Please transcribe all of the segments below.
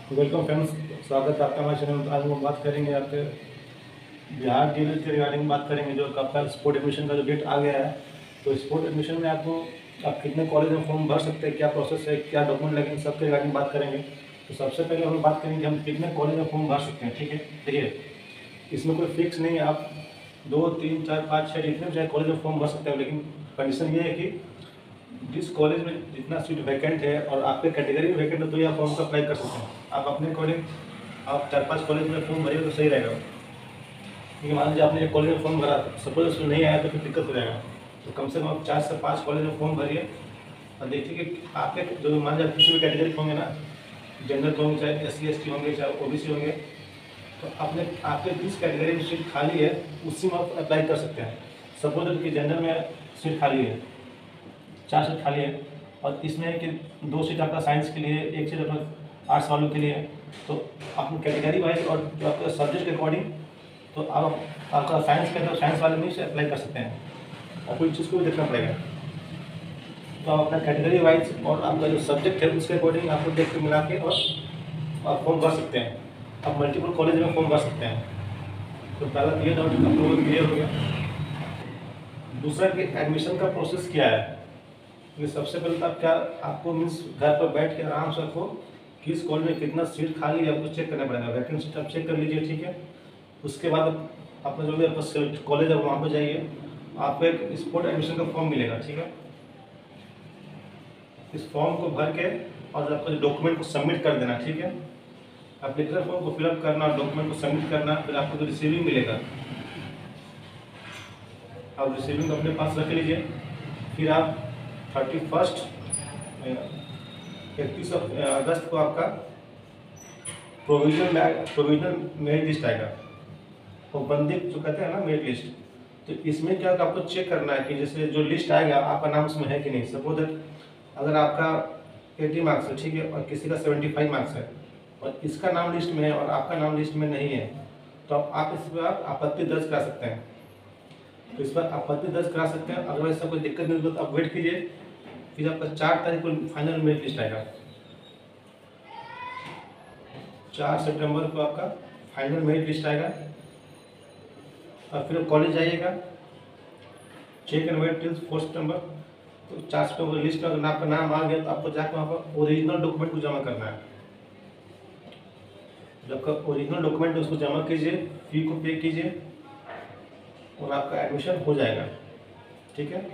Welcome friends, स्वागत है आपका हमारे चैनल में। आज हम बात करेंगे आपके बिहार डीएलएड के रिगार्डिंग बात करेंगे। जो आपका स्पोर्ट एडमिशन का जो डेट आ गया है, तो स्पोर्ट एडमिशन में आपको आप कितने कॉलेज में फॉर्म भर सकते हैं, क्या प्रोसेस है, क्या डॉक्यूमेंट लगेंगे, सबके रिगार्डिंग बात करेंगे। तो सबसे पहले हम बात करेंगे हम कितने कॉलेज में फॉर्म भर सकते हैं। ठीक है, देखिए इसमें कोई फिक्स नहीं है, आप 2, 3, 4, 5, 6 जितने भी चाहे कॉलेज में फॉर्म भर सकते हैं। लेकिन कंडीशन ये है कि जिस कॉलेज में जितना सीट वैकेंट है और आपके कैटेगरी में वैकेंट है तो ये आप फॉर्म का अप्लाई कर सकते हैं। आप अपने अकॉर्डिंग आप 4-5 कॉलेज में फॉर्म भरिए तो सही रहेगा। क्योंकि मान लीजिए आपने एक कॉलेज में फॉर्म भरा, सपोज उसमें नहीं आया तो फिर दिक्कत हो जाएगा। तो कम से कम आप 4 से 5 कॉलेज में फॉर्म भरिए और देखिए कि आपके जो मान लीजिए किसी भी कैटेगरी के होंगे ना, जनरल के होंगे, चाहे SC ST होंगे, चाहे OBC होंगे, तो आपने आपके जिस कैटेगरी में सीट खाली है उसी में आप अप्लाई कर सकते हैं। सपोज कि जनरल में सीट खाली है, 4 सीट खाली है और इसमें है कि 2 सीट आपका साइंस के लिए, 1 सीट आपका आर्ट्स वालों के लिए है। तो अपनी कैटेगरी वाइज और जो आपका सब्जेक्ट के अकॉर्डिंग तो आप आपका साइंस का तो साइंस वाले में से अप्लाई कर सकते हैं और कोई चीज़ को भी देखना पड़ेगा। तो आप अपना कैटेगरी वाइज और आपका जो सब्जेक्ट है उसके अकॉर्डिंग आपको देख के मिला के और आप फॉर्म भर सकते हैं। आप मल्टीपल कॉलेज में फॉर्म भर सकते हैं। तो पहला ये डाउट अप्रूवल क्लियर हो गया। दूसरा कि एडमिशन का प्रोसेस क्या है। ये सबसे पहले तो आप क्या आपको मीन्स घर पर बैठ के आराम से आपको किस कॉलेज में कितना सीट खाली है आपको चेक करना पड़ेगा। वैकेंट सीट आप चेक कर लीजिए, ठीक है। उसके बाद अपना जो भी आपका सेलेक्ट कॉलेज है वहाँ पर जाइए, आपको एक स्पोर्ट एडमिशन का फॉर्म मिलेगा, ठीक है। इस फॉर्म को भर के और आपको डॉक्यूमेंट को सबमिट कर देना, ठीक है। एप्लीकेशन फॉर्म को फिलअप करना, डॉक्यूमेंट को सबमिट करना, फिर आपको जो रिसीविंग मिलेगा आप रिसीविंग अपने पास रख लीजिए। फिर आप 31 अगस्त को आपका प्रोविजनल मेरिट लिस्ट आएगा, औपबंधिक जो कहते हैं ना मेरिट लिस्ट। तो इसमें क्या आपको चेक करना है कि जैसे जो लिस्ट आएगा आपका नाम उसमें है कि नहीं। सपोज अगर आपका 80 मार्क्स है, ठीक है, और किसी का 75 मार्क्स है और इसका नाम लिस्ट में है और आपका नाम लिस्ट में नहीं है, तो आप इस पर आप आपत्ति दर्ज करा सकते हैं। तो इस पर आपत्ति दर्ज करा सकते हैं। अगर ऐसा कोई दिक्कत नहीं हो तो आप वेट कीजिए, फिर आपका 4 तारीख को फाइनल मेरिट लिस्ट आएगा। 4 सितंबर को आपका फाइनल मेरिट लिस्ट आएगा और फिर कॉलेज जाइएगा, चेक एंड वेट टिल 4 सितंबर। तो 4 सितंबर लिस्ट में अगर आपका नाम आ गया तो आपको जाकर वहाँ पर ओरिजिनल डॉक्यूमेंट को जमा करना है। जब आपका ओरिजिनल डॉक्यूमेंट है उसको जमा कीजिए, फी को पे कीजिए और आपका एडमिशन हो जाएगा, ठीक है।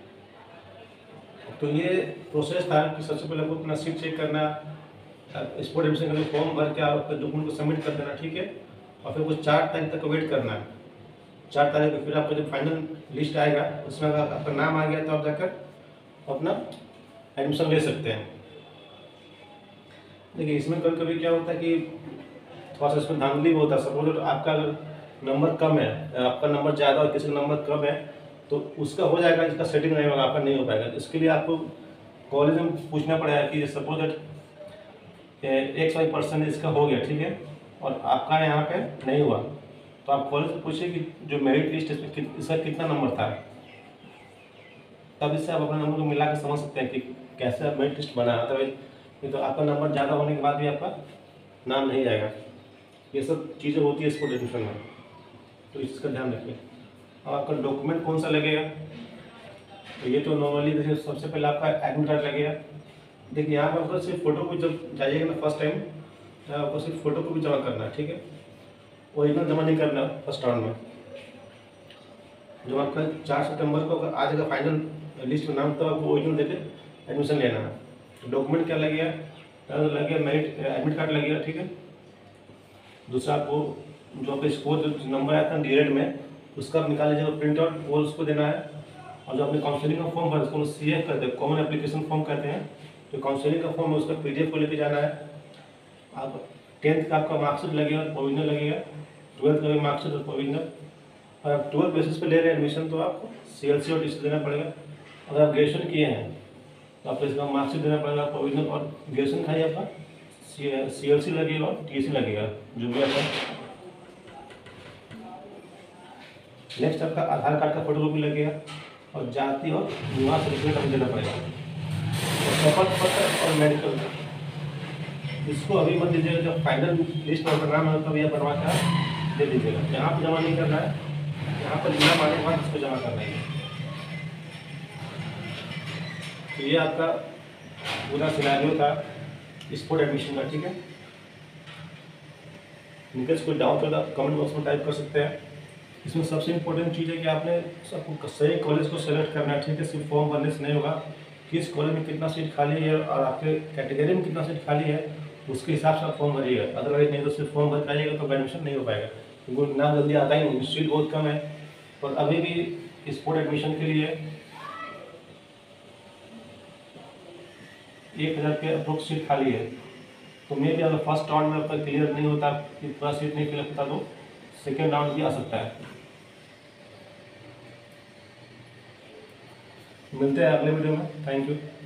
तो ये प्रोसेस था कि सबसे पहले आपको अपना सीट चेक करना, स्पोर्ट एडमिशन के लिए फॉर्म भर के आपका डॉक्यूमेंट को सबमिट कर देना, ठीक है। और फिर वो 4 तारीख तक वेट करना है। 4 तारीख को फिर आपका जो फाइनल लिस्ट आएगा उसमें अगर आपका नाम आ गया तो आप जाकर अपना एडमिशन ले सकते हैं। देखिए इसमें कभी कभी क्या होता है कि थोड़ा सा इसमें धांधली भी होता है। सपोज आपका अगर नंबर कम है, आपका नंबर ज़्यादा और किसी का नंबर कम है तो उसका हो जाएगा, इसका सेटिंग नहीं होगा, आपका नहीं हो पाएगा। इसके लिए आपको कॉलेज में पूछना पड़ेगा कि सपोज XY% इसका हो गया, ठीक है, और आपका यहाँ पे नहीं हुआ, तो आप कॉलेज से पूछिए कि जो मेरिट लिस्ट है इसका कितना नंबर था। तब इससे आप अपने नंबर को मिला के समझ सकते हैं कि कैसे मेरिट लिस्ट बना है। नहीं तो आपका नंबर ज़्यादा होने के बाद भी आपका नाम नहीं जाएगा। ये सब चीज़ें होती है स्पोर्ट एडमिशन में, तो इसका ध्यान रखिए। और आपका डॉक्यूमेंट कौन सा लगेगा, तो ये तो नॉर्मली देखिए सबसे पहले आपका एडमिट कार्ड लगेगा। देखिए यहाँ पर आपको सिर्फ फ़ोटो को जब जाइएगा ना फर्स्ट टाइम, तो आपको सिर्फ फ़ोटो को भी जमा करना है, ठीक है। ओरिजिनल जमा नहीं करना फर्स्ट राउंड में। जब आपका 4 सितंबर को अगर आ जाएगा फाइनल लिस्ट में नाम, तो आपको ओरिजिनल देकर एडमिशन लेना है। तो डॉक्यूमेंट क्या लगेगा, लगेगा मेरिट एडमिट कार्ड लगेगा, ठीक है। दूसरा आपको जो आपका स्कोर जो नंबर आया था डीएलएड में उसका आप निकाल लीजिएगा प्रिंट आउट, वो उसको देना है। और जो अपने काउंसलिंग का फॉर्म है उसको CF कहते हैं, कॉमन एप्लीकेशन फॉर्म कहते हैं। जो काउंसलिंग का फॉर्म है उसका PDF को लेके जाना है। आप 10th का आपका मार्कशीट लगेगा, प्रोविजनल लगेगा, 12th का भी मार्कशीट और प्रोविजनल। और आप 12 बेसिस पे ले रहे हैं एडमिशन तो आपको CLC और TC देना पड़ेगा। अगर आप ग्रेजुएशन किए हैं तो आपको इसका मार्कशीट देना पड़ेगा, प्रोविजनल और ग्रेजुएशन का ही आपका CLC लगेगा और TC लगेगा, जो भी आपका। नेक्स्ट आपका आधार कार्ड का फोटोकॉपी लगेगा और जाति और निवास सर्टिफिकेट हमें देना पड़ेगा, और शपथ पत्र और मेडिकल इसको अभी मत दीजिएगा, जब फाइनल लिस्ट ऑर्डर करना है तब यह बनवा कर दे दीजिएगा। यहाँ पर जमा नहीं करना है, यहाँ पर एग्जाम आने के बाद इसको जमा करना है। तो ये आपका पूरा सिनेरियो था स्पोर्ट एडमिशन का, ठीक है। इनकेस कोई डाउट होगा कमेंट बॉक्स में टाइप कर सकते हैं। इसमें सबसे इम्पोर्टेंट चीज़ है कि आपने सबको सही कॉलेज को सेलेक्ट करना है, ठीक है। सिर्फ फॉर्म भरने से नहीं होगा, किस कॉलेज में कितना सीट खाली है और आपके कैटेगरी में कितना सीट खाली है उसके हिसाब से आप फॉर्म भरिएगा। अदरवाइज नहीं तो सिर्फ फॉर्म भर जाइएगा तो एडमिशन नहीं हो पाएगा, क्योंकि नाम जल्दी आता ही नहीं, सीट बहुत कम है। और अभी भी स्पोर्ट एडमिशन के लिए 1000 के अप्रोक्स सीट खाली है। तो मे भी अगर फर्स्ट राउंड में आपका क्लियर नहीं होता कि पूरा सीट नहीं फिलअप होता तो सेकेंड राउंड भी आ सकता है। मिलते हैं अगले वीडियो में। Thank you.